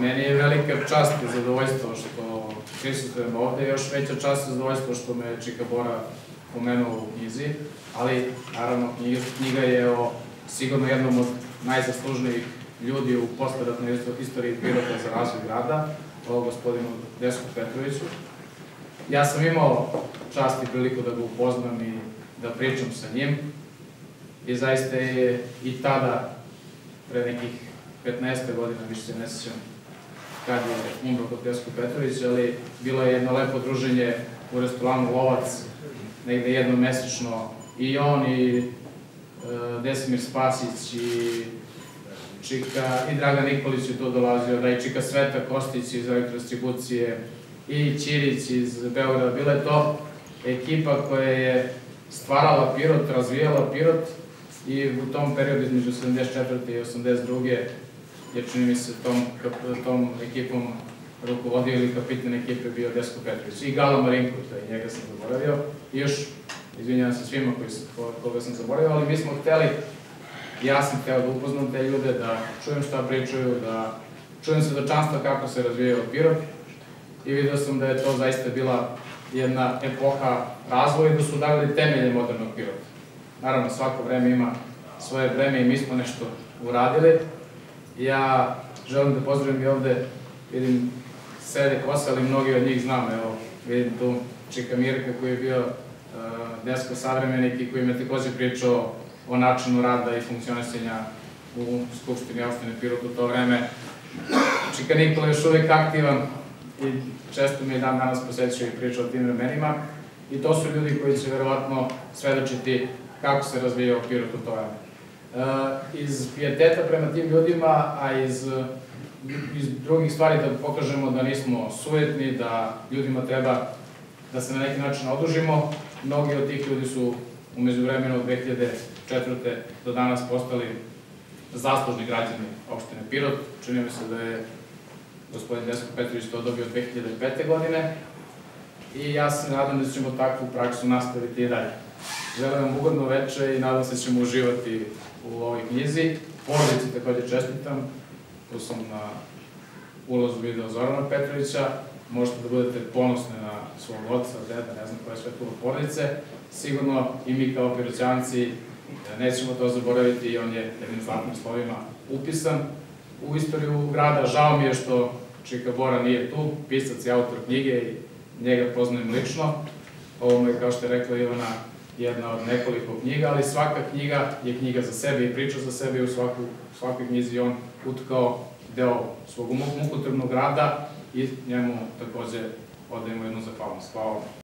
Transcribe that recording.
Meni je velika čast i zadovoljstvo što prisustujem ovde, još veća čast i zadovoljstvo što me Čika Bora pomenuo u knjizi, ali naravno knjiga je o sigurno jednom od najzaslužnijih ljudi u posleratnoj istoriji Pirota za razvoj grada, o gospodinu Desku Petroviću. Ja sam imao čast i priliku da ga upoznam i da pričam sa njim i zaista je i tada, pre nekih 15 godina, više se ne sjećam kad je umro kod Desku Petrović, ali bilo je jedno lepo druženje u restoranu Lovac, negde jednom mesečno, i on i Desimir Spasić i Čika, i Dragan Nikolić je tu dolazio, da i Čika Sveta Kostić iz Elektrodistribucije i Ćirić iz Beograda. Bila je to ekipa koja je stvarala Pirot, razvijala Pirot i u tom periodu između 74. i 82. je, čini mi se, tom ekipom rukovodio ili kapitan ekipe bio Desko Petrović. I Galo Marinković, da i njega sam zaboravio. I još, izvinjavam se svima koga sam zaboravio, ali mi smo hteli, ja sam hteo da upoznam te ljude, da čujem šta pričaju, da čujem svedočanstva kako se razvijao Pirot i vidio sam da je to zaista bila jedna epoha razvoja i da su udarili temelje modernog Pirota. Naravno, svako vreme ima svoje vreme i mi smo nešto uradili. Ja želim da pozdravim i ovde, vidim, sede Kosa, ali mnogi od njih znam, evo, vidim tu Čika Mirka koji je bio Desko savremenik i koji me takođe pričao o načinu rada i funkcionisanja u Skupštini opštine Pirot u to vreme. Čika Nikola je još uvek aktivan i često mi je dan danas posećao i pričao o tim vremenima i to su ljudi koji će verovatno svedočiti kako se razvijao Pirot u to vreme. Iz pijeteta prema tim ljudima, a iz drugih stvari da pokažemo da nismo sujetni, da ljudima treba da se na neki način odužimo. Mnogi od tih ljudi su u međuvremenu od 2004. do danas postali zaslužni građani opštine Pirot. Čini mi se da je gospodin Desko Petrović to dobio 2005. godine i ja se nadam da ćemo takvu praksu nastaviti i dalje. Želim vam ugodno veče i nadam se da ćemo uživati u ovoj knjizi. Porodici takođe čestitam, tu sam na ulazu video Zorana Petrovića, možete da budete ponosni na svog oca, deda, ne znam koje sve tu porodice. Sigurno i mi kao Piroćanci nećemo to zaboraviti i on je jednim zlatnim slovima upisan u istoriju grada. Žao mi je što Čika Bora nije tu, pisac i autor knjige i njega poznajem lično. Ovo mu je, kao što je rekla Ivana, jedna od nekoliko knjiga, ali svaka knjiga je knjiga za sebe i priča za sebe i u svakoj knjizi on utkao deo svog mukotrpnog rada i njemu takođe odajemo jednu zahvalnost. Hvala.